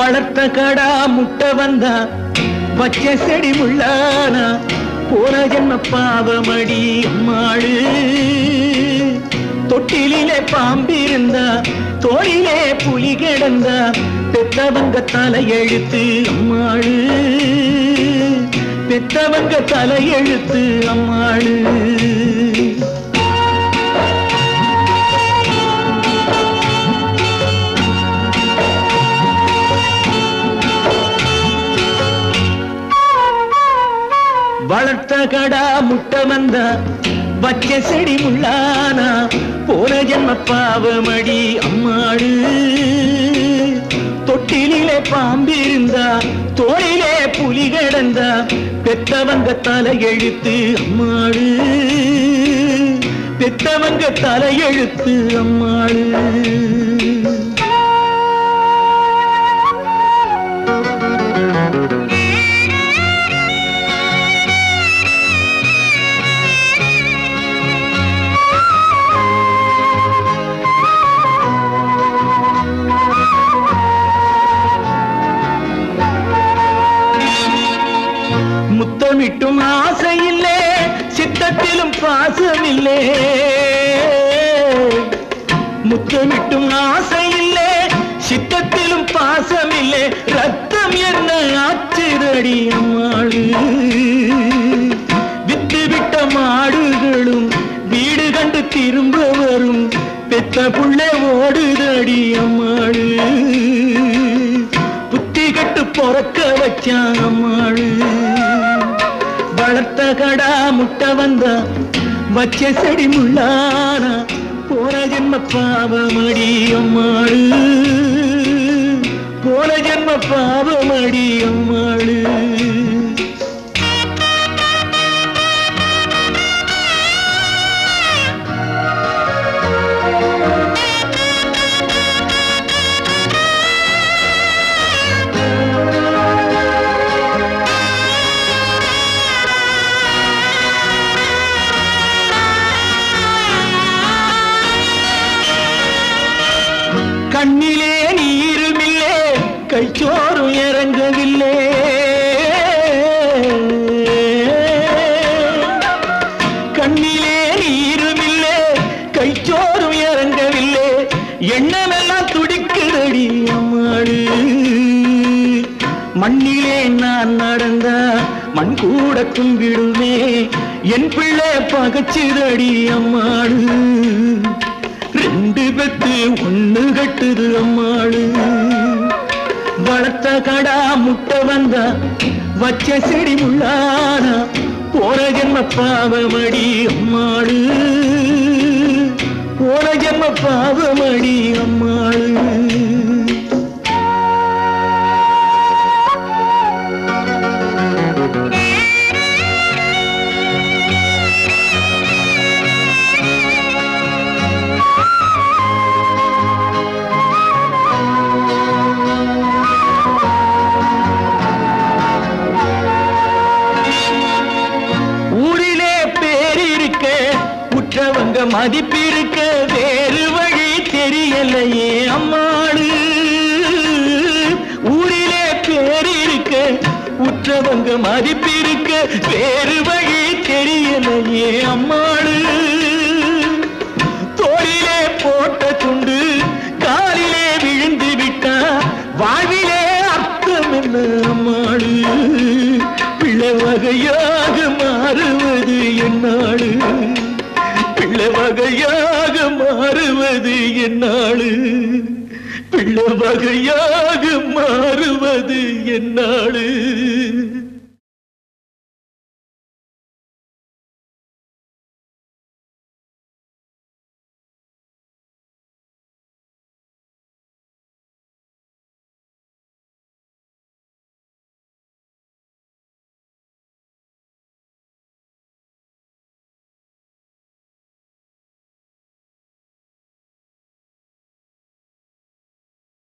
வளர்த்த கடா முட்டை வந்தா வச்ச செடி முள்ளானா போன ஜென்ம பாவமடி அம்மாளு. தொட்டிலே பாம்பிருந்தா தோளிலே புலி கிடந்தா பெத்தவங்க தலையெழுத்து அம்மாளு. பெத்தவங்க தலையெழுத்து அம்மாளு. வளர்த்த கடா முட்டை வந்தா வச்ச செடி முள்ளானா போன ஜென்ம பாவமடி அம்மாளு. தொட்டிலே பாம்பிருந்தா தோளிலே புலி கிடந்தா பெத்தவங்க தலையெழுத்து அம்மாளு. பெத்தவங்க தலையெழுத்து அம்மாளு. முத்தமிட்டும் ஆசையில்லே சித்தத்திலும் பாசமில்லே. முத்தமிட்டும் ஆசையில்லே சித்தத்திலும் பாசமில்லே. ரத்தம் என்ன ஆச்சுதடி அம்மாளு. வித்து விட்ட மாடுகளும் வீடு கண்டு திரும்ப வரும். பெத்த புள்ளை ஓடுதடி அம்மாளு. புத்தி கட்டு பொறக்க வச்சான் அம்மாளு. வளர்த்த கடா முட்டை வந்தா வச்ச செடி முள்ளானா போன ஜென்ம பாவமடி அம்மாளு. போன ஜென்ம பாவமடி அம்மாளு. கண்ணிலே நீருமில்லே கைச்சோறும் இறங்கவில்லை. கண்ணிலே நீருமில்லே கைச்சோறும் இறங்கவில்லை. எண்ணமெல்லாம் துடிக்குதடி அம்மாளு. மண்ணிலே நான் நடந்தா மண் கூட கும்பிடுமே. என் பிள்ளை பகச்சுதடி அம்மாளு. ரெண்டு பெத்து ஒண்ணு கட்டுது அம்மாளு. வளர்த்த கடா முட்டை வந்தா வச்ச செடி முள்ளானா போன ஜென்ம பாவமடி அம்மாளு. போன ஜென்ம பாவமடி அம்மாளு. உற்றவங்க மதிப்பிருக்க வேறு வழி தெரியலையே அம்மாளு. ஊரிலே பேரிருக்க உற்றவங்க மதிப்பிருக்க வேறு வழி தெரியலையே அம்மாளு. தோளிலே போட்ட துண்டு காலிலே விழுந்து விட்டா வாழ்விலே அர்த்தம் என்ன அம்மாளு. பிள்ளை வகையாக மாறுவது என்னாளு. பிள்ளை வகையாக மாறுவது என்னாளு. பிள்ளை வகையாக மாறுவது என்னாளு.